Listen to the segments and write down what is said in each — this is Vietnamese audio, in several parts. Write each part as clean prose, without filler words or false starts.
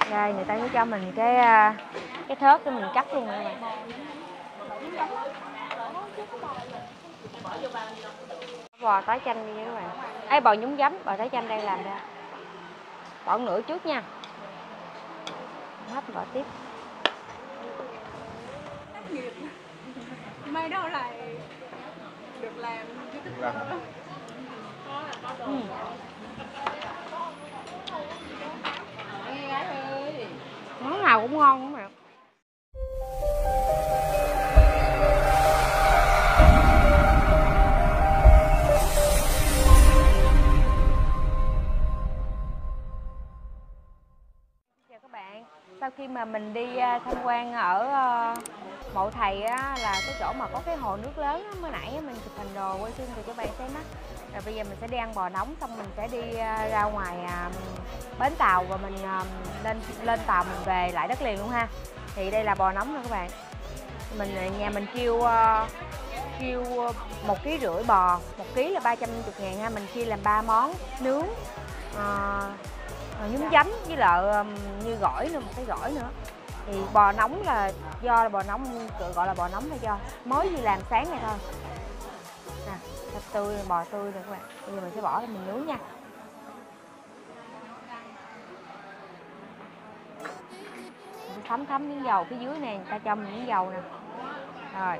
Đây người ta sẽ cho mình cái thớt để mình cắt luôn rồi các bạn. Bò tái chanh đi các bạn. Ê, bò nhúng giấm, bò tái chanh đang làm ra. Bỏ nửa trước nha. Hấp bỏ tiếp. May đâu lại được làm YouTuber. Món nào cũng ngon các bạn. Chào các bạn. Sau khi mà mình đi tham quan ở mộ thầy á, là cái chỗ mà có cái hồ nước lớn á, mới nãy mình chụp hình đồ quay phim cho các bạn xem á. Rồi bây giờ mình sẽ đi ăn bò nóng, xong mình sẽ đi ra ngoài bến tàu và mình lên tàu mình về lại đất liền luôn ha. Thì đây là bò nóng nè các bạn. Nhà mình kêu 1,5 kg bò, 1 kg là 350.000 ha. Mình chia làm 3 món nướng, nhúng giấm với lại như gỏi nữa, một cái gỏi nữa. Thì bò nóng là do bò nóng gọi là bò nóng là do mới đi làm sáng này thôi. Nè, thịt tươi, bò tươi nè các bạn. Bây giờ mình sẽ bỏ lên mình nướng nha. Mình thấm miếng dầu phía dưới nè, người ta cho mình miếng dầu nè. Rồi.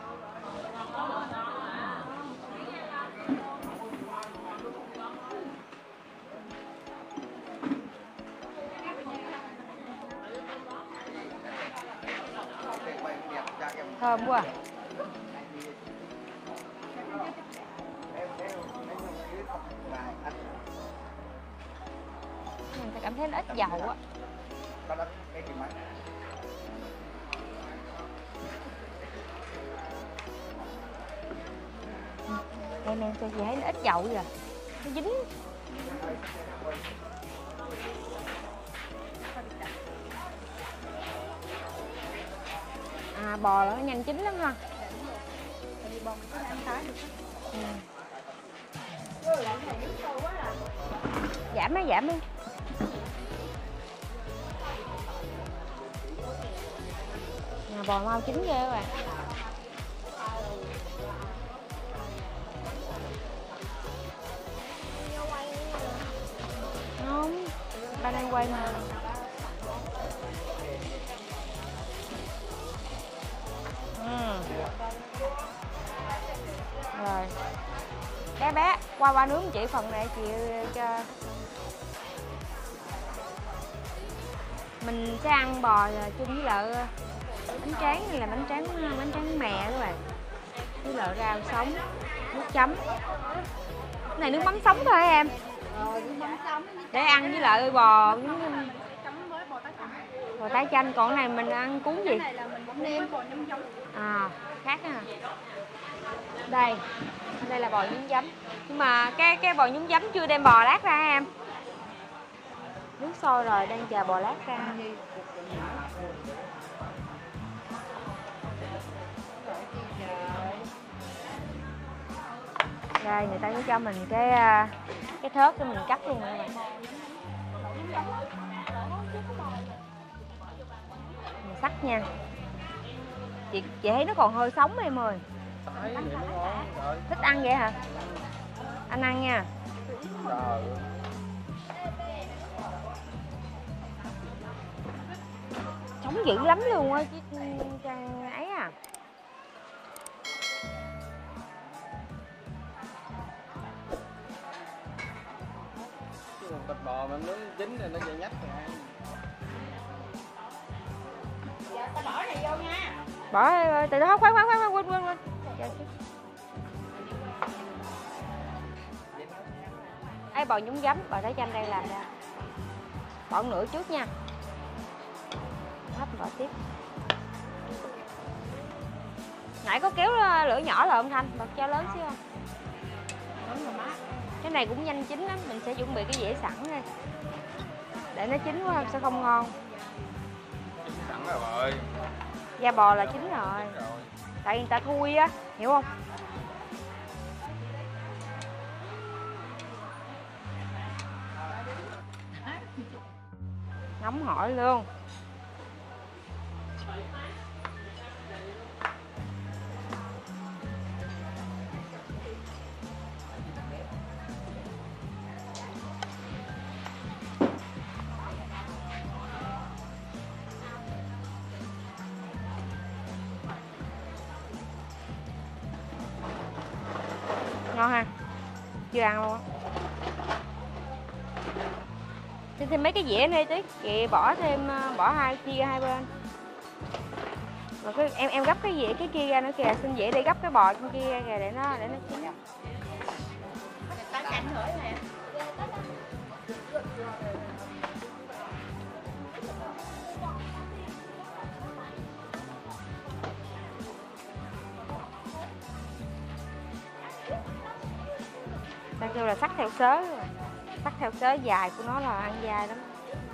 Thơm quá. Mình cảm thấy nó ít dầu á. Đây nè, cho chị thấy nó ít dầu vậy. Nó dính. Bò là nó nhanh chín lắm ha. Bò mình có thể ăn thái được. Giảm đi. Bò mau chín ghê các bạn. Không, ba đang quay mà. Rồi. Bé qua nướng chị phần này chị cho. Mình sẽ ăn bò chung với lại bánh tráng, này là bánh tráng mè các bạn. Với lại rau sống, nước chấm. Cái này nước mắm sống thôi hả em? Để ăn với lại bò tái chanh. Còn cái này mình ăn cuốn gì? Cái này là mình nêm bò nhúng giấm. Khác ha. Đây là bò nhúng giấm. Nhưng mà cái bò nhúng giấm chưa đem bò lát ra em. Nước sôi rồi, đang chờ bò lát ra. Đây người ta sẽ cho mình cái thớt để mình cắt luôn rồi các bạn. Mình sắc nha. Chị thấy nó còn hơi sống em ơi. Thích ăn vậy hả? Anh ăn nha. Sống dữ lắm luôn á chứ ấy à. Thịt bò mà nướng chín thì nó dai nhách rồi ăn. Dạ, ta bỏ này vô nha. Bỏ từ đó khoan quên. Ê, bò nhúng giấm, bò tái chanh đang làm ra. Bỏ nửa trước nha. Hấp bỏ tiếp. Nãy có kéo lửa nhỏ rồi không Thanh? Bật cho lớn xíu không? Cái này cũng nhanh chín lắm, mình sẽ chuẩn bị cái dĩa sẵn đây. Để nó chín quá sẽ không ngon. Chín sẵn rồi. Da bò là chín rồi. Tại người ta thui á, hiểu không? Nóng hổi luôn. Ngon ha. Chưa ăn luôn á. Xin thêm mấy cái dĩa này tí, chị bỏ thêm, bỏ chia hai bên. Rồi em gấp cái dĩa cái kia ra nữa kìa, xin dĩa để gấp cái bò trên kia ra kìa để nó chín. Tá chanh hửi nè. Ta kêu là sắc theo sớ, sắc theo sớ dài của nó là ăn dai lắm.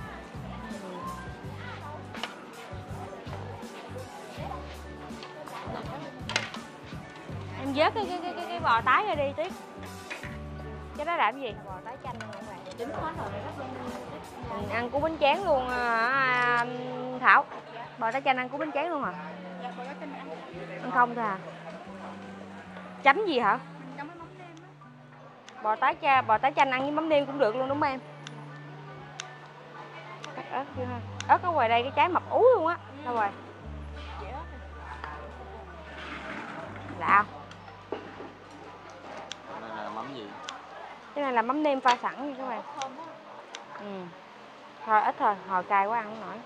Em vớt cái bò tái ra đi tí. Cái đó làm gì? Bò tái chanh các bạn. Chín hết rồi. Mình ăn củ bánh tráng luôn Thảo. Bò tái chanh ăn củ bánh tráng luôn hả? Dạ, bò tái chanh ăn. Ăn không thôi à? Chấm gì hả? Mình chấm với mắm nêm á. Bò tái chanh ăn với mắm nêm cũng được luôn đúng không em? Cắt ớt chưa ha? Ớt ở ngoài đây cái trái mập ú luôn á. Đâu rồi? Lạ không? Đây là mắm gì? Cái này là mắm nêm pha sẵn nha các bạn. Ừ. Thôi ít thôi, hồi cay quá ăn không nổi.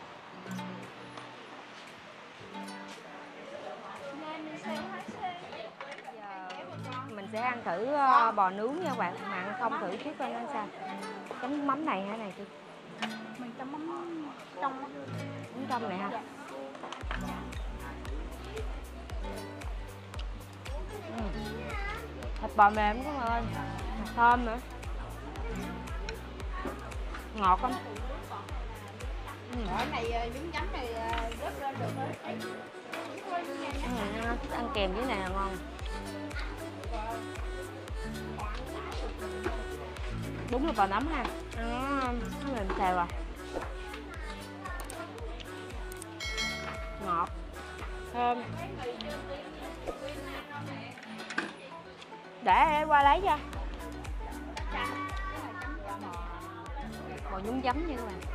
Giờ mình sẽ ăn thử bò nướng nha các bạn, mà ăn không thử trước coi nó sao. Chấm mắm này hả này chị? Mình chấm mắm trong á. Mắm trong này ha. Thịt bò mềm quá các ơi, thơm nữa, ngọt lắm. Cái này nhúng chấm này rớt lên được rồi. Ăn kèm với này là ngon. Đúng là bò nấm ha, nó mềm xèo à, ngọt, thơm. Để em qua lấy cho. Bò nhúng giấm nha các bạn.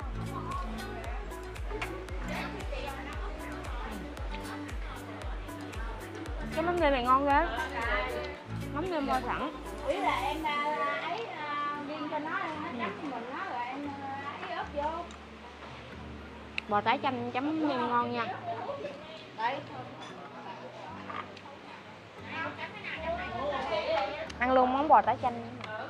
Cái mắm nêm này ngon ghê. Mắm nêm pha sẵn. Ý là em ấy viên cho nó chấm cho mình nó rồi em ấy ớt vô. Bò tái chanh chấm nêm ngon nha. Đấy. Ăn luôn món bò tái chanh.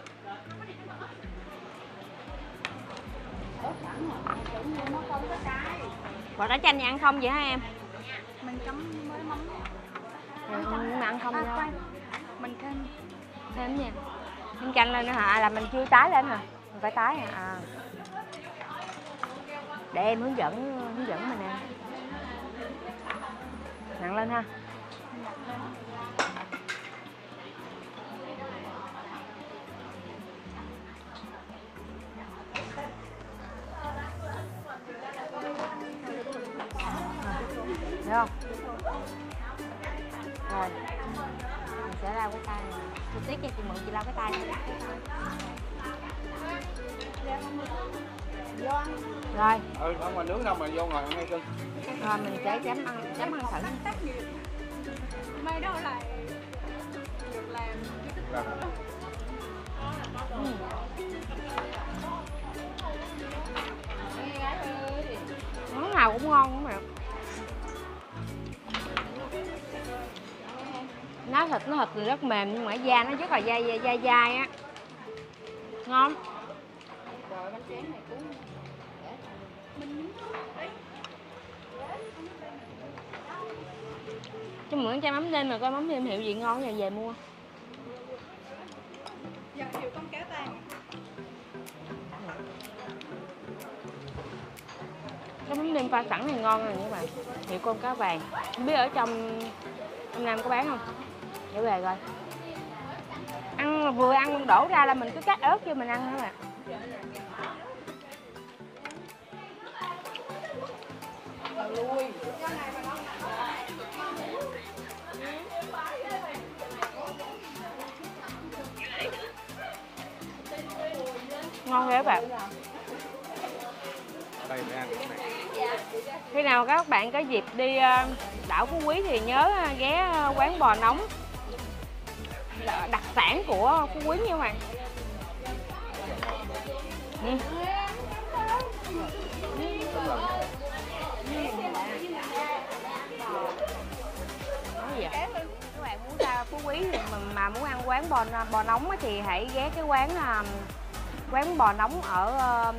Bò tái chanh thì ăn không vậy hả em? Mình chấm với mắm. Nhưng mà ăn không đâu. Mình Thêm nha. Thêm chanh lên nữa hả? Là mình chưa tái lên hả? Mình phải tái hả? À. Để em hướng dẫn mình nè. Nặng lên ha. Được không? Rồi. Mình sẽ lau cái tay này. Chị Tuyết cho chị mượn chị lau cái tay này. Rồi. Ở ngoài nướng đâu mà vô ngồi ăn ngay cưng. Rồi mình sẽ chấm ăn thử. Mai đó là được làm. Món nào cũng ngon cũng được. Nó thịt thì rất mềm nhưng mà da nó rất là dai á. Ngon. Rồi bánh tráng này cũng Chứ mượn cho mắm nêm mà coi mắm nêm hiệu gì ngon rồi về mua. Dạ hiệu con cá tàn. Cái mắm nêm pha sẵn này ngon rồi các bạn. Hiệu con cá vàng. Không biết ở trong Nam có bán không? Để về coi. Ăn vừa ăn đổ ra là mình cứ cắt ớt vô mình ăn nữa bạn. Ngon ghê các bạn. Đây để ăn cái này. Khi nào các bạn có dịp đi đảo Phú Quý thì nhớ ghé quán bò nóng, đặc sản của Phú Quý nha các bạn. Nói gì vậy? Các bạn muốn ra Phú Quý thì mà muốn ăn quán bò nóng thì hãy ghé cái quán bò nóng ở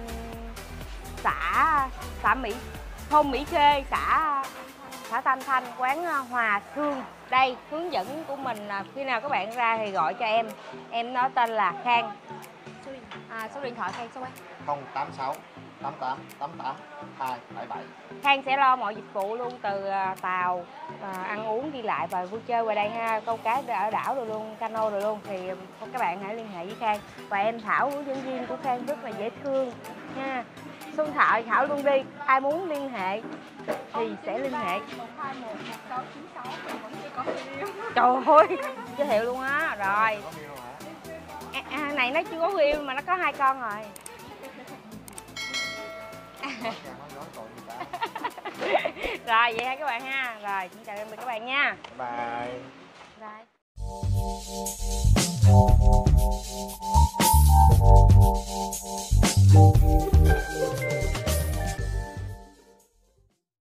xã thôn Mỹ Khê, xã Tam Thanh, quán Hòa Thương. Đây, hướng dẫn của mình là khi nào các bạn ra thì gọi cho em nói tên là Khang. Số điện thoại Khang số mấy? 086 88 88 277. Khang sẽ lo mọi dịch vụ luôn, từ tàu, ăn uống đi lại và vui chơi qua đây ha, câu cá ở đảo rồi luôn, cano rồi luôn, thì các bạn hãy liên hệ với Khang. Và em Thảo, hướng dẫn viên của Khang rất là dễ thương nha. Số điện thoại Thảo luôn đi, ai muốn liên hệ thì sẽ liên hệ. 121 1696 mình vẫn chưa có người yêu. Trời ơi, giới thiệu luôn á. Rồi này nó chưa có người yêu mà nó có 2 con rồi. Rồi vậy ha các bạn ha. Rồi xin chào tạm biệt các bạn nha. Bye. Bye.